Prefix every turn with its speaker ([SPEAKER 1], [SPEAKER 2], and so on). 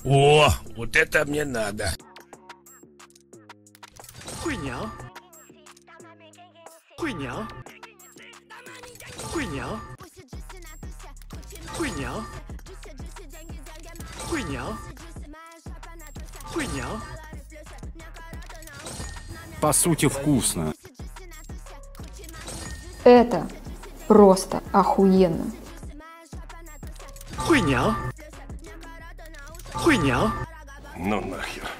[SPEAKER 1] О, вот это мне надо.
[SPEAKER 2] Хуйня. Хуйня. Хуйня. Хуйня. Хуйня. Хуйня.
[SPEAKER 3] По сути, вкусно.
[SPEAKER 4] Это просто охуенно.
[SPEAKER 2] Хуйня. Хуйня.
[SPEAKER 1] Ну нахер.